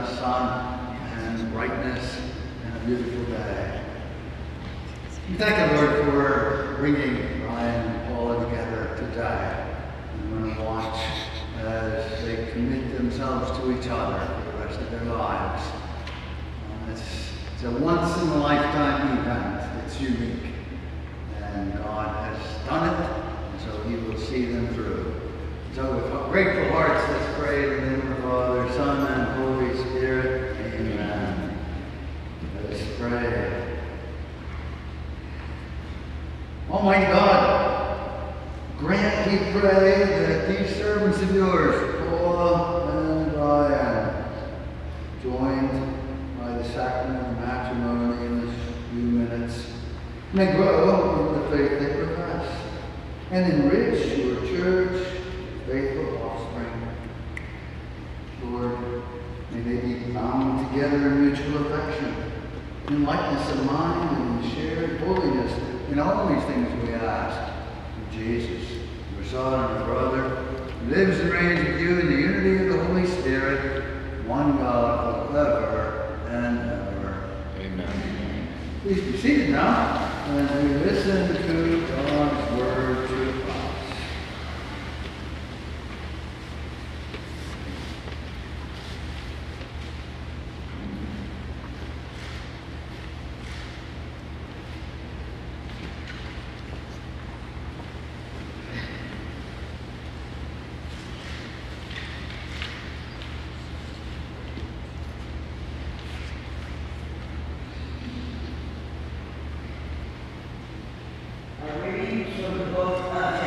sun and brightness and a beautiful day. We thank the Lord for bringing Bryan and Paula together today. And we're going to watch as they commit themselves to each other for the rest of their lives. It's a once-in-a-lifetime event. It's unique. And God has done it, and so He will see them through. So with grateful hearts, let's pray in the name of the Father, Son, and Holy Spirit. Amen. Let us pray. Almighty God, grant, we pray, that these servants of yours, Paula and Bryan, joined by the sacrament of matrimony in this few minutes, may grow in the faith they profess, and enrich your church, faithful offspring. Lord, may they be bound together in mutual affection, in likeness of mind, and in shared holiness. In all these things we ask of Jesus, your Son and brother, who lives and reigns with you in the unity of the Holy Spirit, one God, forever and ever. Amen. Please be seated now as we listen to God's word to us. From the book of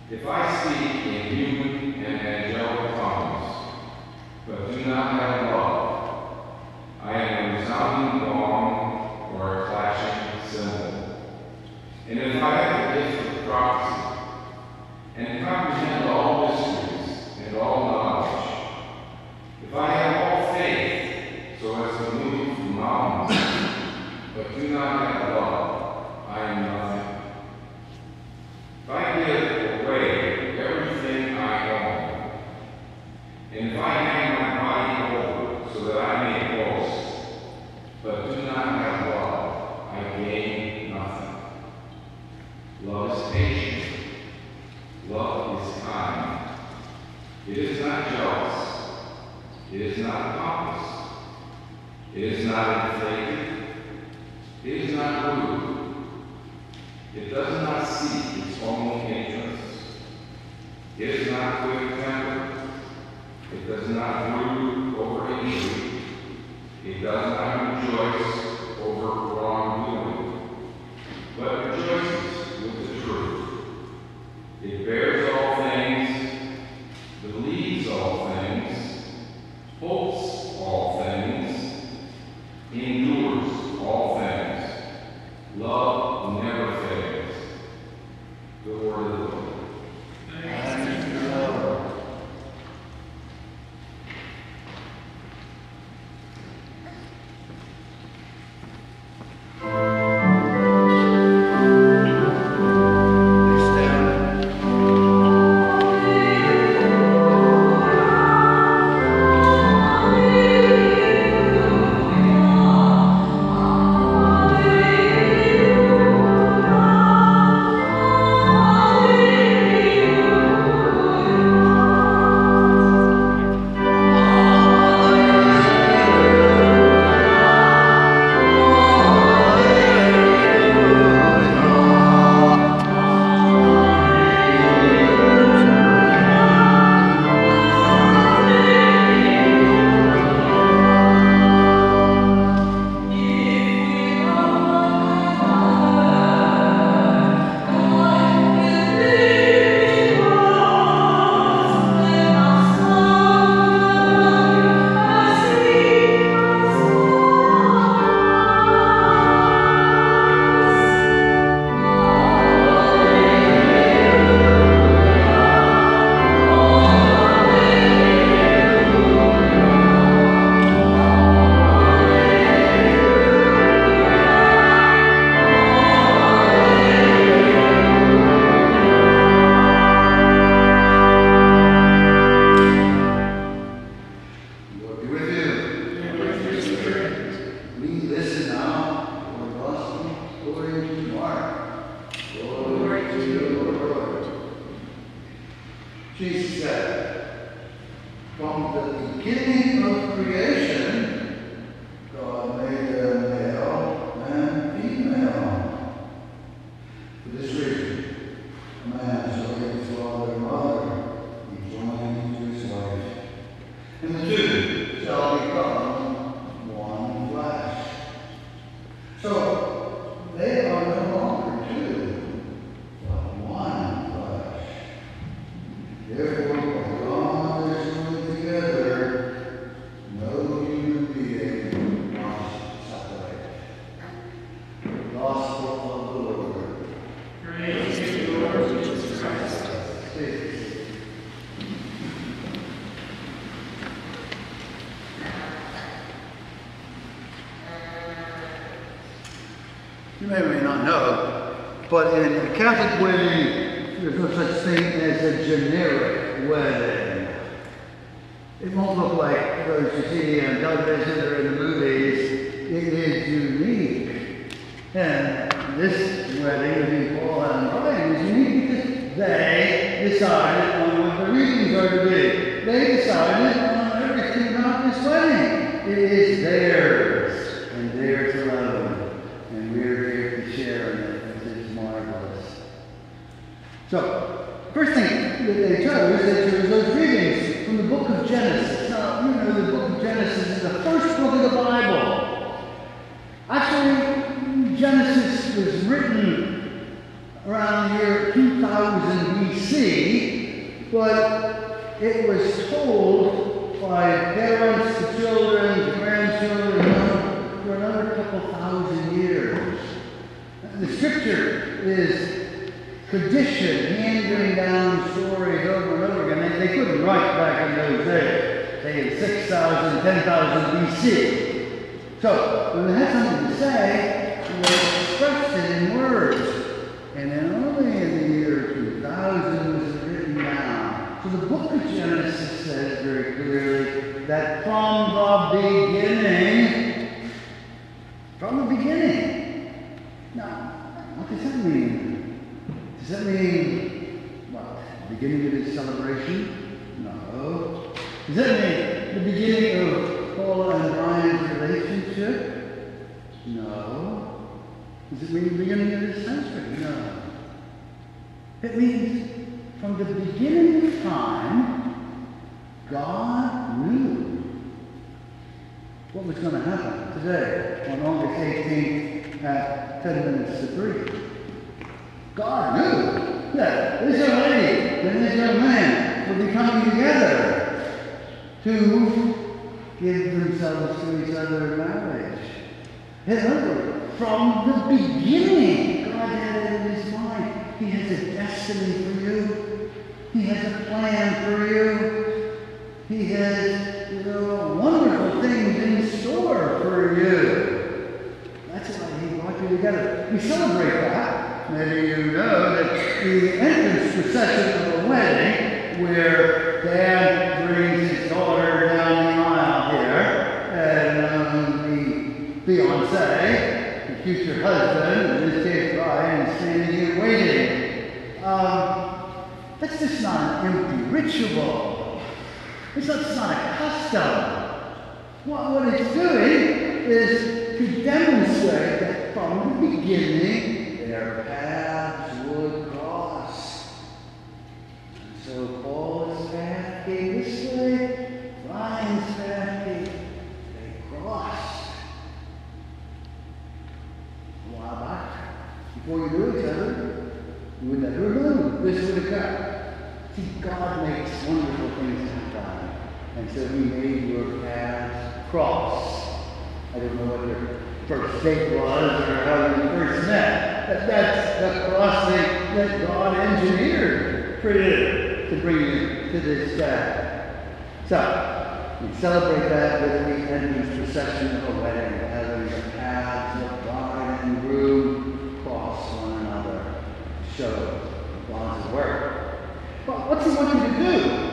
If I speak in human and angelic tongues, but do not have love, I am a resounding gong or a clashing cymbal. And if I have the gift of prophecy, and comprehend all mysteries and all knowledge, if I have all faith so as to move mountains, but do not have love, I am nothing. If I give away everything I own, and if I hang my body over so that I may boast, but do not have love, I gain nothing. Love is patient. Love is kind. It is not jealous. It is not pompous. It is not inflated. It is not rude. It does not seek its own interests. It is not quick-tempered. It does not brood over injury. It does not rejoice over wrongdoing, but rejoices with the truth. It bears all things, believes all things, hopes all things, endures all things. Love never fails. The word of the Lord. Thanks be to the Lord. Jesus said, from the beginning of creation, God made them male and female. For this reason, a man shall leave his father and mother, and join to his wife, and the two shall become one flesh. So, they are no longer two, but one flesh. Therefore, what God has joined together, no human being must separate. The Gospel of the Lord. Praise to you, Lord Jesus Christ. You may or may not know, but in a Catholic wedding, there's no such thing as a generic wedding. It won't look like those you see in television or in the movies. It is unique. And this wedding between Paula and Bryan is unique because they decided on what the readings are to be. They decided on everything about this wedding. It is theirs and theirs alone. And we're here to share in it. This is marvelous. So, first thing that they chose those readings from the book of Genesis. Now, you know the book of Genesis is the first book of the Bible. Actually, Genesis was written around the year 2000 BC. but it was told by parents to children, to grandchildren, for another couple thousand years. The scripture is tradition, handing down stories over and over again. They couldn't write back in those days, say in 6,000, 10,000 BC. So, when they had something to say, they expressed it in words. And then only in the year 2000 was it written down. So the book of Genesis says very clearly that from the beginning. Now, what does that mean? Does that mean, what, the beginning of his celebration? No. Does that mean the beginning of Paula and Bryan's relationship? No. Does it mean the beginning of his century? No. It means from the beginning of time, God knew what was going to happen today on August 18th at 10 minutes to 3. God knew that this young lady and this young man would be coming together to give themselves to each other in marriage. In other words, from the beginning, God had it in his mind. He has a destiny for you. He has a plan for you. He has, wonderful things in store for you. That's why he brought you together. We celebrate that. Maybe you know that the entrance procession of a wedding, where Dad brings his daughter down the aisle here, and the fiancé, the future husband, in this case Bryan, is standing here waiting. That's just not an empty ritual. It's not a custom. What it's doing is to demonstrate that from the beginning their paths would cross. And so Paula's path came this way, Bryan's path came. They crossed. A while back, before you knew each other, you would never know this would occur. See, God makes wonderful things happen. And so he made your paths cross. I don't know what your first date was or how you first met, but that's the crossing that God engineered for you to bring you to this day. So, we celebrate that with the entrance procession of a wedding, having the paths of bride and groom cross one another to show God's work. But what's he want you to do?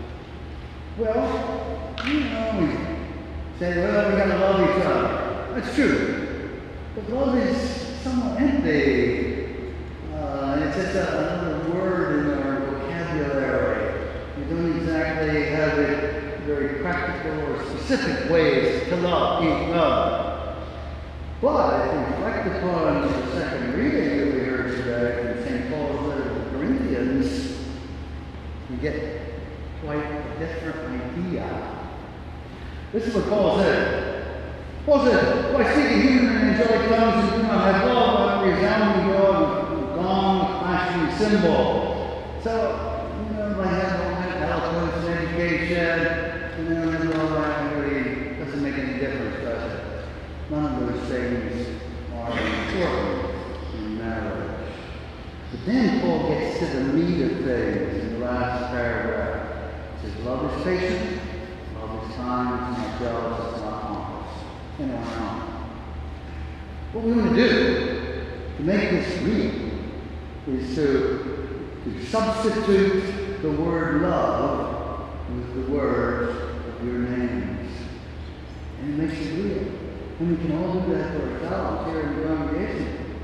Well, we say, well, we gotta love each other. That's true. But love is somewhat empty. It's just another word in our vocabulary. We don't exactly have it very practical or specific ways to love each other. But if we reflect upon the second reading that we heard today from St. Paul's letter to the Corinthians, we get quite a different idea. This is what Paul said. Paul said, by speaking human and angelic tongues, you do not have love, but a resounding gong, clashing cymbal. So, I have all that eloquence and education, and all that really doesn't make any difference, does it? None of those things are important in marriage. But then Paul gets to the meat of things in the last paragraph. He says, love is patient, love is kind, it's not jealous, it's not pompous. And on. What we want to do to make this real is to substitute the word love with the words of your names. And it makes it real. And we can all do that for ourselves here in the congregation.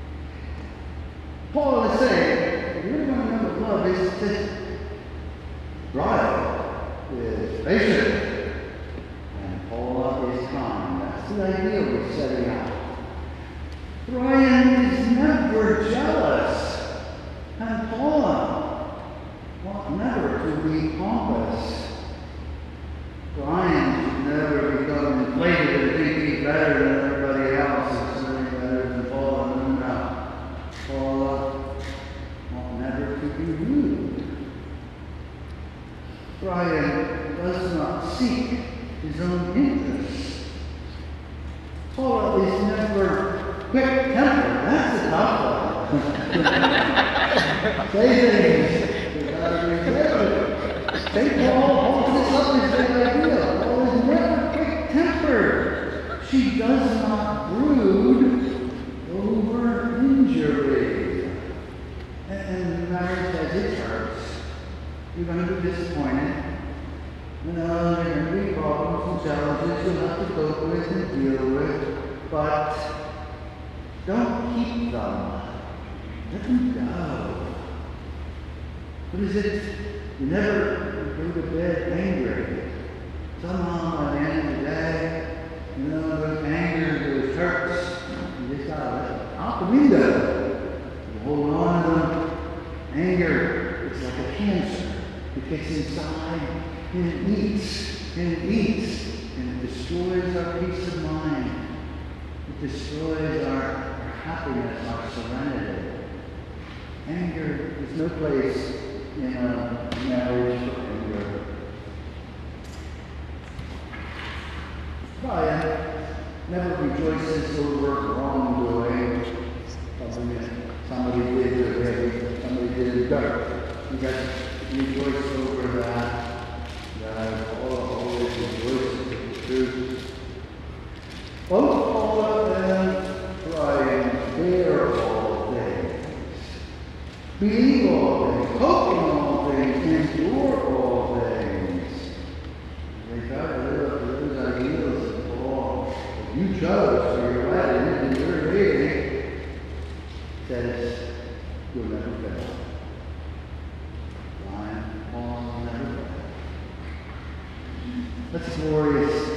Paul is saying, if you really want to know what love is, it's this. Bryan is patient, and Paula is kind. That's the idea we're setting out. Bryan is never jealous, and Paula ought never to be pompous. Bryan should never become inflated and think he's better than everybody else, and certainly better than Paula. No. Paula ought never to be rude. Bryan does not seek his own interests. Paula is never quick-tempered. That's a tough one. Say things without regret. Say Paul this up is a good idea. Paula is never quick-tempered. She does not brood over injury. And marriage has its hurts. You're going to be disappointed. There are going to be problems and challenges you'll have to cope with and deal with, but don't keep them. Let them go. What is it? You never go to bed angry. Somehow by the end of the day, those anger, those hurts, you just gotta let it out the window. You hold on to them. Anger, it's like a cancer. It gets inside and it eats and it eats and it destroys our peace of mind. It destroys our happiness, our serenity. Anger, there's no place in a marriage for anger. Bryan never rejoices over wrongdoing. Somebody did it heavy, somebody did it dark. You guys rejoice over that. God always rejoices in the truth. Both Paula and Bryan bear all things, believe all things, hope in all things, endure all things. They try to live up to those ideals of Paul. You chose, so you're right, and you're reading. Says you'll never fail. Bryan, Paul, never fail. That's glorious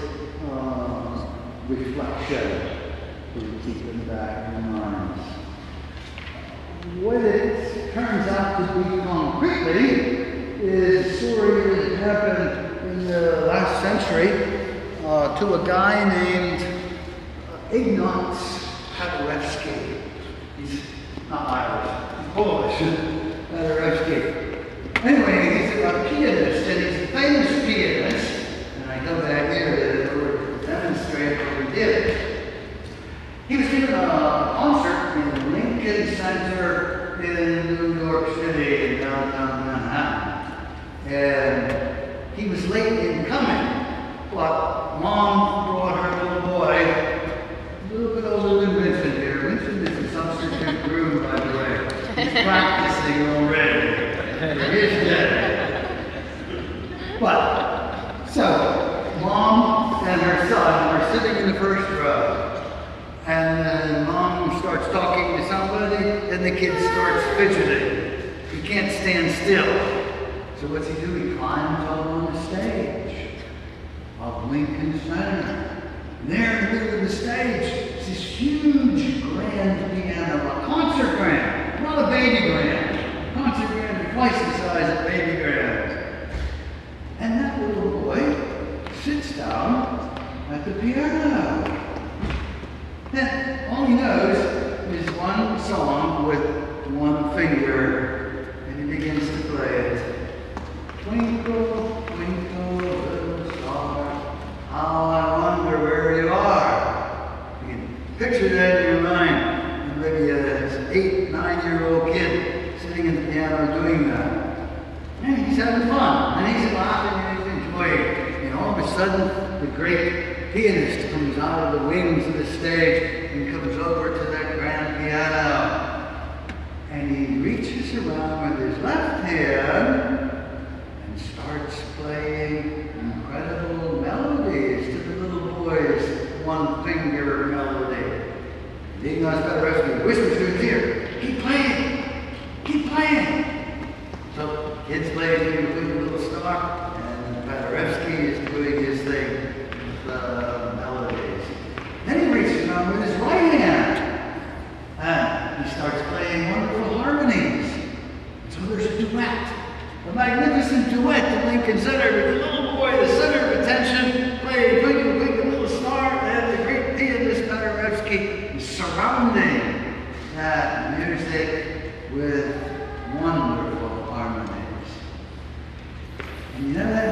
reflection to keep in the back of your minds. What it turns out to be concretely is a story that happened in the last century to a guy named Ignaz Paderewski. He's not Irish, he's Polish. Paderewski. Anyway, he's a pianist, and he's a famous pianist. And I come back here to demonstrate what he did. He was giving a concert in Lincoln Center in New York City, in downtown Manhattan. And he was late in coming, but Mom brought her little boy, a little bit older than Vincent here. Vincent is a substitute groom, by the way. He's practicing already for his day. But, so, Mom and her son are sitting in the first row. And then Mom starts talking to somebody, and the kid starts fidgeting. He can't stand still. So what's he do? He climbs up on the stage of Lincoln Center. And there in the middle of the stage is this huge grand piano, a concert grand, not a baby grand. A concert grand is twice the size of baby grand. And that little boy sits down at the piano. And all he knows is one song with one finger, and he begins to play it. Twinkle, twinkle, little star, how I wonder where you are. You can picture that in your mind. And maybe an 8, 9-year-old kid sitting at the piano doing that. And he's having fun, and he's laughing, and he's enjoying. And all of a sudden, the great pianist comes out of the wings of the stage and comes over to that grand piano. And he reaches around with his left hand and starts playing incredible melodies to the little boy's one-finger melody. And Ignaz Paderewski whispers to his ear, "Keep playing! Keep playing!" So kids play Twinkle Little Star, and Paderewski is doing his thing with melodies. Then he reaches around with his right hand, and he starts playing wonderful harmonies. So there's a duet, a magnificent duet at Lincoln Center with the little boy, the center of attention, playing Twinkle Twinkle Little Star, and the great pianist Paderewski is surrounding that music with wonderful harmonies. And you know that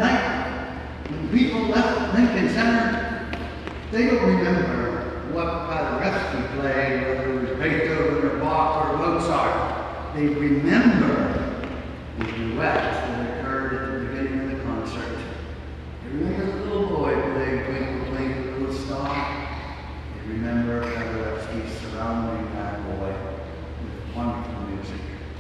remember the duet that occurred at the beginning of the concert. You remember the little boy playing Twinkle, Twinkle, Little Star? You remember Paula surrounding that boy with wonderful music.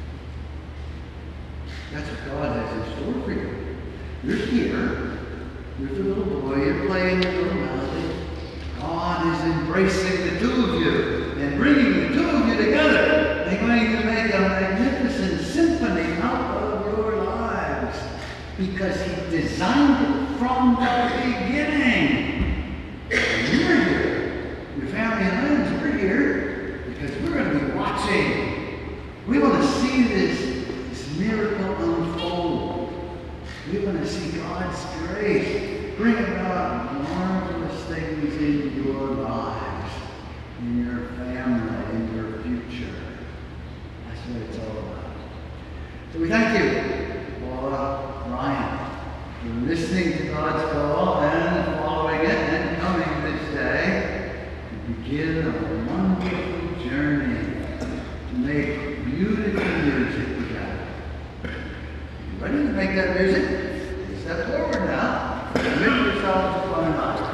That's what God has in store for you. You're here. You're the little boy. You're playing the little melody. God is embracing the two of you and bringing the two of you together. They're going to make a magnificent symphony out of your lives because He designed it from the beginning. And you're here. Your family and friends, we're here because we're going to be watching. We want to see this miracle unfold. We want to see God's grace bring about marvelous things in your lives, in your family, in your future. That's what it's all about. So we thank you, Paula, Bryan, for listening to God's call and following it and coming this day to begin a wonderful journey to make beautiful music together. You ready to make that music? Step forward now. Commit yourself to one another.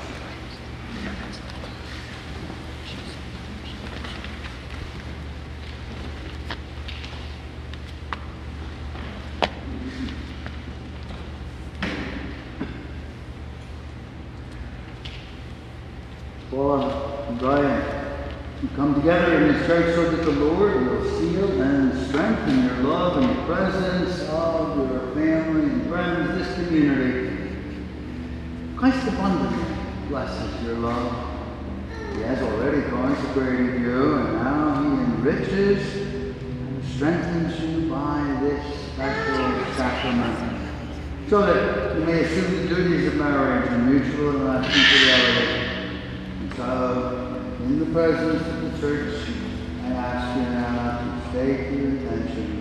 Paula and Bryan, you come together in this church so that the Lord will seal and strengthen your love and the presence of your family and friends, this community. Christ abundantly blesses your love. He has already consecrated you, and now He enriches and strengthens you by this special sacrament, so that you may assume the duties of marriage and mutual and lasting fidelity. And so, in the presence of the church, I ask you now to state your intentions.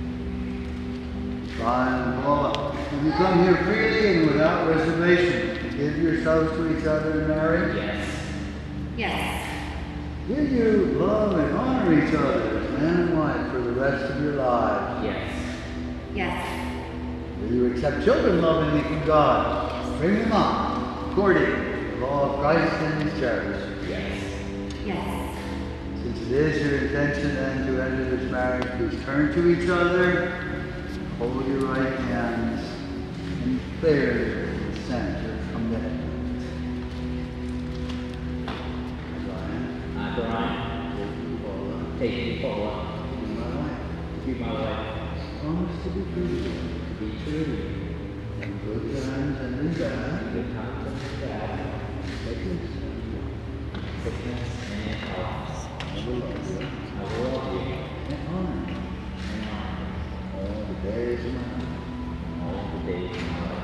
Bryan and Paula, have you come here freely and without reservation to give yourselves to each other in marriage? Yes. Yes. Will you love and honor each other as man and wife for the rest of your lives? Yes. Yes. Will you accept children lovingly from God, bring them up according to the law of Christ and His church? Yes. Yes. Since it is your intention then to enter this marriage, please turn to each other, hold your right hands, and declare your consent or commitment. I, Bryan, take you, Paula, to be my wife, Promise to be true to you, to be true to you, in good times and in bad, good times and bad, sickness sickness and health. I will love you I will love you and honor you and honor all the days of my life. you all the days of my life.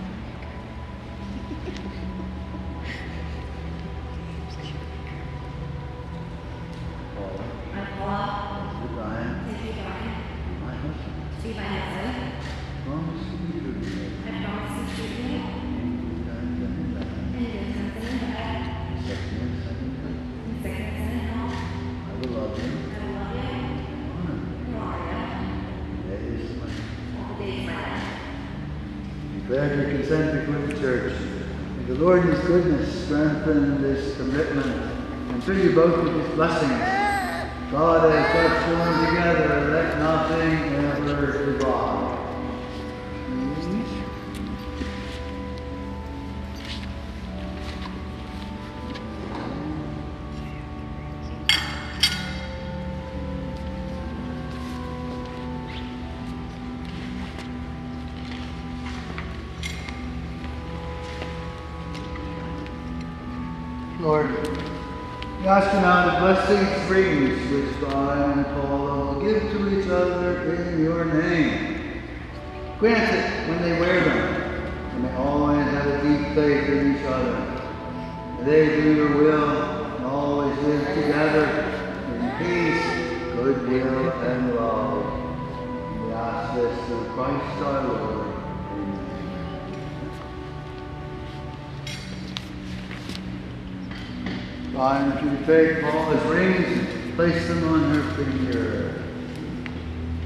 Paula, I'm Paula. this is Bryan, Thank you, Bryan. my husband. To be my husband. Promise to be true to you, I promise to treat you in good times and in bad, in good times and in bad, sickness and in health. in sickness and in health. I will love you I will love you and honor you and honor all the days of my life. you all the days of my life. Declare your consent before the church. May the Lord in His goodness strengthen this commitment and fill you both with His blessings. God has such joined together, let nothing ever divide. Lord, we ask you now to bless these rings which Bryan and Paula will give to each other in your name. Grant it when they wear them, and they always have a deep faith in each other. May they do your will and always live together in peace, goodwill, and love. We ask this through Christ our Lord. Bryan, if you take Paula's rings and place them on her finger.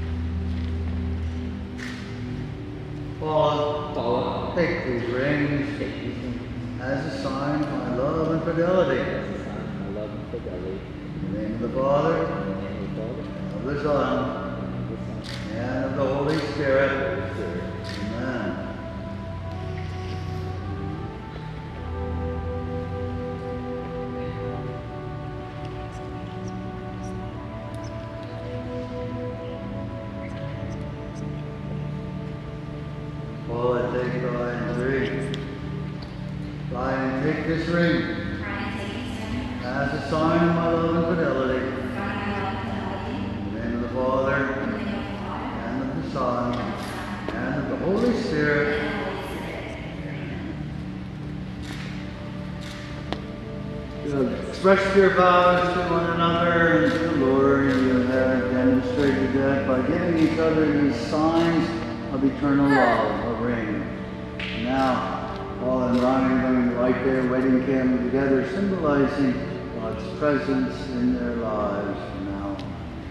Take these rings Take these rings as a sign of my love and fidelity. as a sign of my love and fidelity. In the name of the Father, In the name of the Father, of the Son, and of the Son, and of the Holy Spirit. and of the Spirit. Amen. Paula, take Bryan's ring. Bryan, take this ring Bryan, take this ring. as a sign of my love and fidelity. Sign of love and fidelity. In the name of the Father, In the name of the Father, and of the Son, and of the Son, and of the Holy Spirit. and of the Holy Spirit. To express your vows to one another and to the Lord, you have demonstrated that by giving each other these signs of eternal love, a ring. Now, Paula and Bryan are going to light their wedding candle together, symbolizing God's presence in their lives from now on.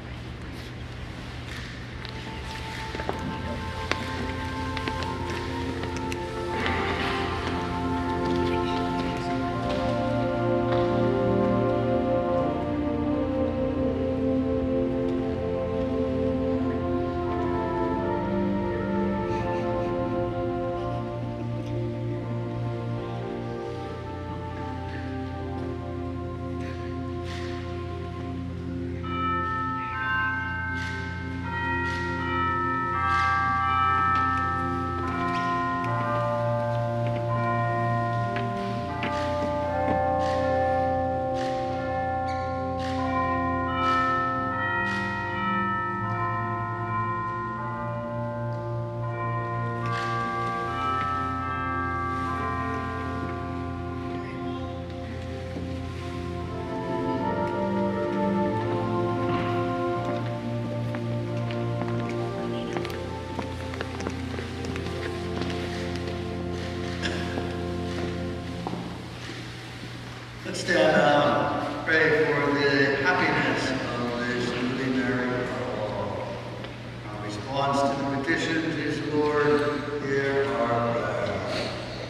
Let's stand up and pray for the happiness of this newly married couple. Our response to the petitions is, Lord, hear our prayer.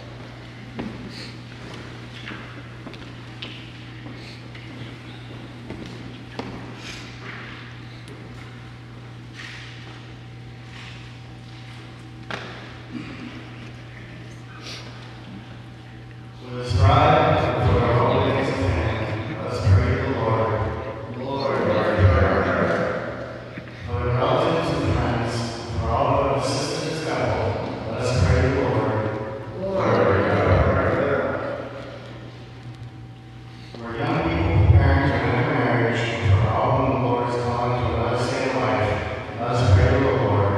Let us strive for our holiness of hand. Let us pray to the Lord. Lord, For the relatives and friends, for all who have assisted this couple, let us pray to the Lord. For young people preparing to enter marriage, and for all whom the Lord is calling to another state of life, let us pray to the Lord.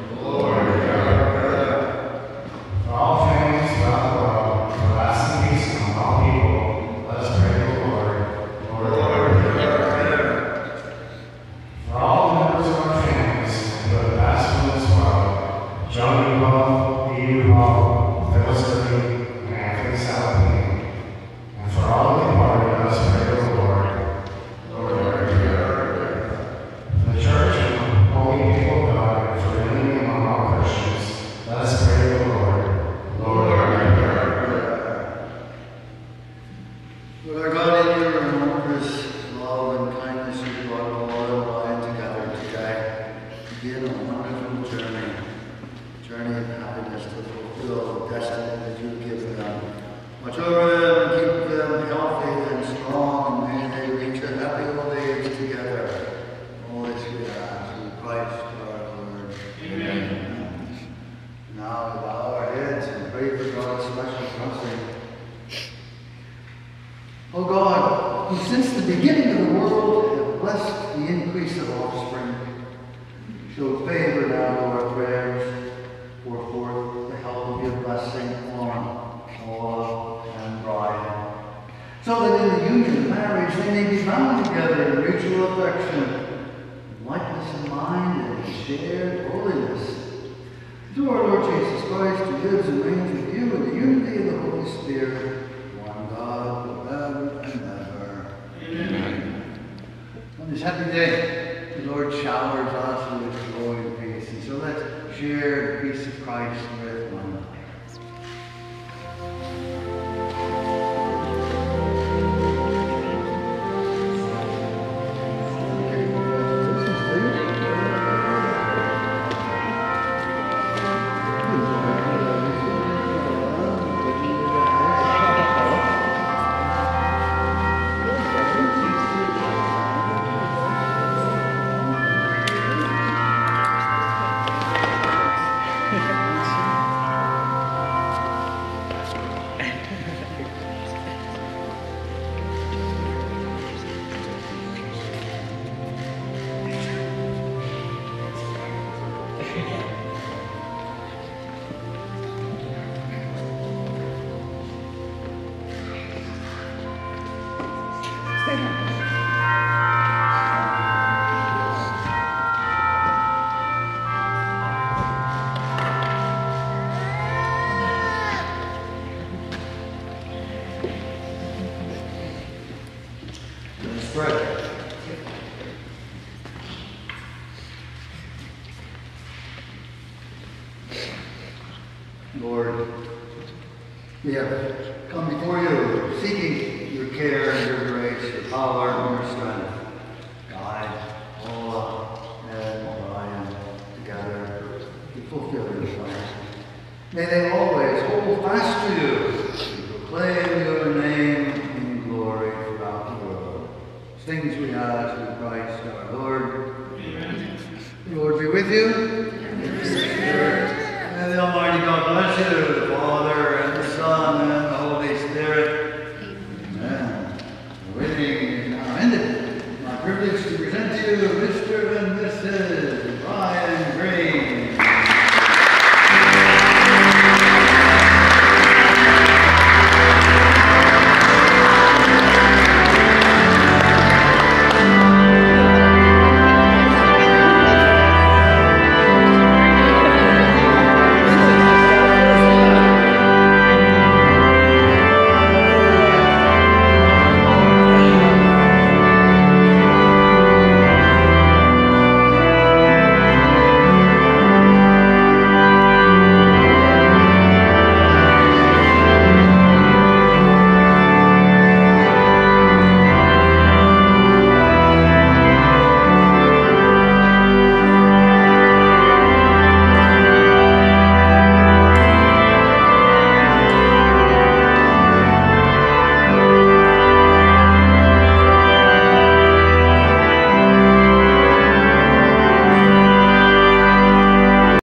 For all families throughout the world, for lasting peace among all people, let us pray to the Lord. For all members of our families who have passed from this world, John Paul, Eve Paul, Phyllis Green, and Anthony Salapine, and for all the departed, let us pray to the Lord. For the church and holy people of God, and for unity among all Christians, let us pray to the Lord. Lord our God, in your enormous love and kindness, you brought Paula and Bryan together today to begin a wonderful journey of happiness to fulfill the destiny that you give them. Watch over them and keep them healthy and strong, and may they reach a happy old age together. All this we ask through Christ our Lord. Amen. Now we bow our heads and pray for God's special blessing. O God, who since the beginning of the world have blessed the increase of offspring, show favor now to our prayers, pour forth the help of your blessing on Paula and Bryan, so that in the union of marriage they may be bound together in mutual affection, likeness of mind, and shared holiness. Through our Lord Jesus Christ, who lives and reigns with you in the unity of the Holy Spirit, one God, forever and ever. Amen. On this happy day, the Lord showers us with joy and peace. And so let's share the peace of Christ with one another. Lord, we have come before you, seeking your care and your grace, your power and your strength. Guide Paula and Bryan together to fulfill your plan. May they always hold fast to you and proclaim your name in glory throughout the world. Things we ask through Christ our Lord. Amen. The Lord be with you.